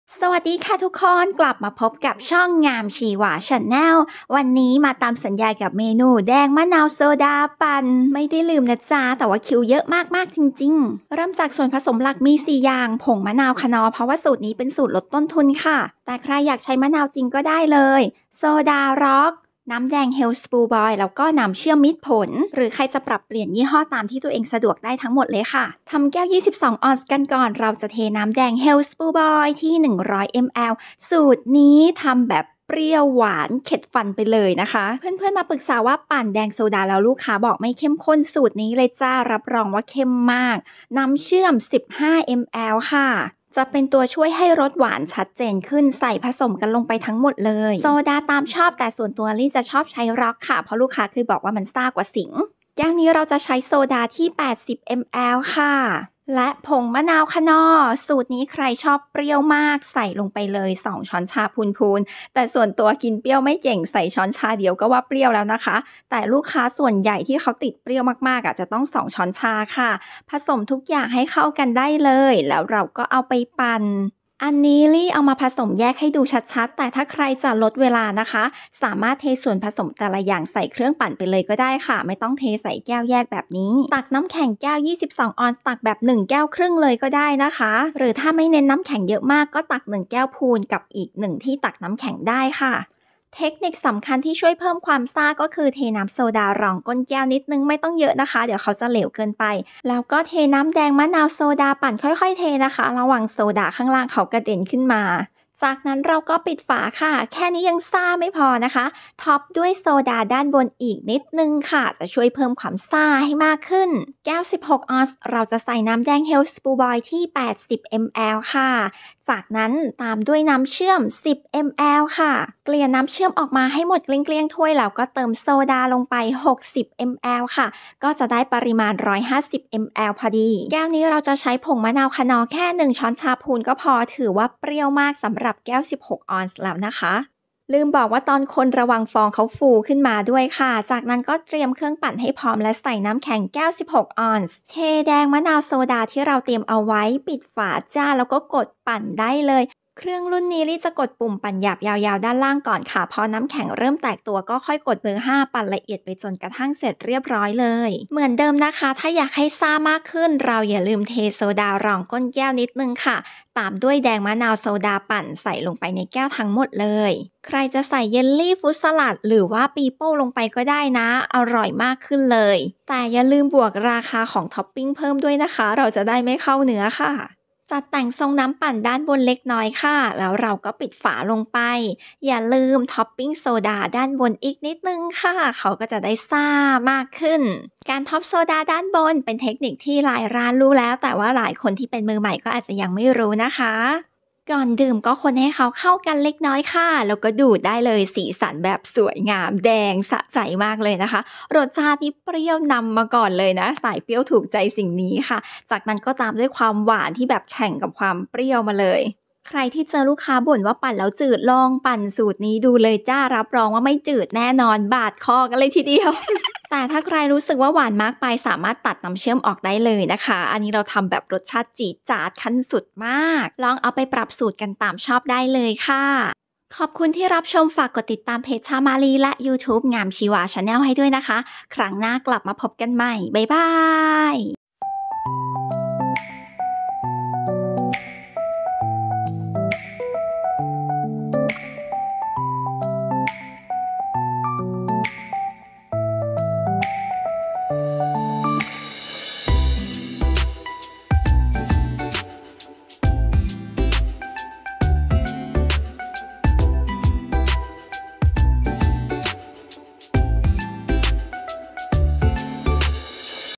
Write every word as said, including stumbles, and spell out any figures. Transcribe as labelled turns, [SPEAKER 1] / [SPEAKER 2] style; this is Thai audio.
[SPEAKER 1] สวัสดีค่ะทุกคนกลับมาพบกับช่องงามชีวาชาแนลวันนี้มาตามสัญญากับเมนูแดงมะนาวโซดาปั่นไม่ได้ลืมนะจ๊ะแต่ว่าคิวเยอะมากๆจริงๆเริ่มจากส่วนผสมหลักมีสี่อย่างผงมะนาวคนอเพราะว่าสูตรนี้เป็นสูตรลดต้นทุนค่ะแต่ใครอยากใช้มะนาวจริงก็ได้เลยโซดาร็อกน้ำแดงเฮลสปูบอยแล้วก็น้ำเชื่อมมิตรผลหรือใครจะปรับเปลี่ยนยี่ห้อตามที่ตัวเองสะดวกได้ทั้งหมดเลยค่ะทำแก้วยี่สิบสองออนซ์กันก่อนเราจะเทน้ำแดงเฮลสปูบอยที่หนึ่งร้อยมิลลิลิตรสูตรนี้ทำแบบเปรี้ยวหวานเข็ดฟันไปเลยนะคะเพื่อนๆมาปรึกษาว่าปั่นแดงโซดาแล้วลูกค้าบอกไม่เข้มข้นสูตรนี้เลยจ้ารับรองว่าเข้มมากน้ำเชื่อมสิบห้ามิลลิลิตรค่ะจะเป็นตัวช่วยให้รสหวานชัดเจนขึ้นใส่ผสมกันลงไปทั้งหมดเลยโซดาตามชอบแต่ส่วนตัวลี่จะชอบใช้ร็อกค่ะเพราะลูกค้าเคยบอกว่ามันซ่ากว่าสิงแก้วนี้เราจะใช้โซดาที่แปดสิบมิลลิลิตรค่ะและผงมะนาวคนอสูตรนี้ใครชอบเปรี้ยวมากใส่ลงไปเลยสองช้อนชาพูนๆแต่ส่วนตัวกินเปรี้ยวไม่เก่งใส่ช้อนชาเดียวก็ว่าเปรี้ยวแล้วนะคะแต่ลูกค้าส่วนใหญ่ที่เขาติดเปรี้ยวมากๆอ่ะจะต้องสองช้อนชาค่ะผสมทุกอย่างให้เข้ากันได้เลยแล้วเราก็เอาไปปั่นอันนี้ลี่เอามาผสมแยกให้ดูชัดๆแต่ถ้าใครจะลดเวลานะคะสามารถเทส่วนผสมแต่ละอย่างใส่เครื่องปั่นไปเลยก็ได้ค่ะไม่ต้องเทใส่แก้วแยกแบบนี้ตักน้ำแข็งแก้วยี่สิบสองออนซ์ตักแบบหนึ่งแก้วครึ่งเลยก็ได้นะคะหรือถ้าไม่เน้นน้ำแข็งเยอะมากก็ตักหนึ่งแก้วพูนกับอีกหนึ่งที่ตักน้ำแข็งได้ค่ะเทคนิคสำคัญที่ช่วยเพิ่มความซ่าก็คือเทน้ำโซดารองก้นแก้วนิดนึงไม่ต้องเยอะนะคะเดี๋ยวเขาจะเหลวเกินไปแล้วก็เทน้ำแดงมะนาวโซดาปั่นค่อยๆเทนะคะระวังโซดาข้างล่างเขากระเด็นขึ้นมาจากนั้นเราก็ปิดฝาค่ะแค่นี้ยังซ่าไม่พอนะคะท็อปด้วยโซดาด้านบนอีกนิดนึงค่ะจะช่วยเพิ่มความซ่าให้มากขึ้นแก้วสิบหกออนซ์เราจะใส่น้ำแดงเฮลสปูบอยที่แปดสิบมิลลิลิตรค่ะจากนั้นตามด้วยน้ำเชื่อมสิบมิลลิลิตรค่ะเกลี่ยน้ำเชื่อมออกมาให้หมดเกลี้ยงๆถ้วยแล้วก็เติมโซดาลงไปหกสิบมิลลิลิตรค่ะก็จะได้ปริมาณหนึ่งร้อยห้าสิบมิลลิลิตรพอดีแก้วนี้เราจะใช้ผงมะนาวคนอแค่หนึ่งช้อนชาพูนก็พอถือว่าเปรี้ยวมากสำหรับแก้วสิบหกออนซ์แล้วนะคะลืมบอกว่าตอนคนระวังฟองเขาฟูขึ้นมาด้วยค่ะจากนั้นก็เตรียมเครื่องปั่นให้พร้อมและใส่น้ำแข็งแก้วสิบหกออนซ์เทแดงมะนาวโซดาที่เราเตรียมเอาไว้ปิดฝาจ้าแล้วก็กดปั่นได้เลยเครื่องรุ่นนี้ลี่จะกดปุ่มปั่นหยาบยาวๆด้านล่างก่อนค่ะพอน้ำแข็งเริ่มแตกตัวก็ค่อยกดเบอร์ห้าปั่นละเอียดไปจนกระทั่งเสร็จเรียบร้อยเลยเหมือนเดิมนะคะถ้าอยากให้ซ่ามากขึ้นเราอย่าลืมเทโซดารองก้นแก้วนิดนึงค่ะตามด้วยแดงมะนาวโซดาปั่นใส่ลงไปในแก้วทั้งหมดเลยใครจะใส่เยลลี่ฟรุตสลัดหรือว่าปีโป้ลงไปก็ได้นะอร่อยมากขึ้นเลยแต่อย่าลืมบวกราคาของท็อปปิ้งเพิ่มด้วยนะคะเราจะได้ไม่เข้าเนื้อค่ะจัดแต่งทรงน้ำปั่นด้านบนเล็กน้อยค่ะแล้วเราก็ปิดฝาลงไปอย่าลืมท็อปปิ้งโซดาด้านบนอีกนิดนึงค่ะเขาก็จะได้ซ่ามากขึ้นการท็อปโซดาด้านบนเป็นเทคนิคที่หลายร้านรู้แล้วแต่ว่าหลายคนที่เป็นมือใหม่ก็อาจจะยังไม่รู้นะคะก่อนดื่มก็คนให้เขาเข้ากันเล็กน้อยค่ะแล้วก็ดูดได้เลยสีสันแบบสวยงามแดงสะใจมากเลยนะคะรสชาตินี่เปรี้ยวนำมาก่อนเลยนะสายเปรี้ยวถูกใจสิ่งนี้ค่ะจากนั้นก็ตามด้วยความหวานที่แบบแข่งกับความเปรี้ยวมาเลยใครที่เจอลูกค้าบ่นว่าปั่นแล้วจืดลองปั่นสูตรนี้ดูเลยจ้ารับรองว่าไม่จืดแน่นอนบาดคอกันเลยทีเดียว แต่ถ้าใครรู้สึกว่าหวานมากไปสามารถตัดน้ำเชื่อมออกได้เลยนะคะอันนี้เราทำแบบรสชาติจี๊ดจ๊าดขั้นสุดมากลองเอาไปปรับสูตรกันตามชอบได้เลยค่ะขอบคุณที่รับชมฝากกดติดตามเพจชามาลีและ YouTube งามชีวาชาแนลให้ด้วยนะคะครั้งหน้ากลับมาพบกันใหม่บ๊ายบาย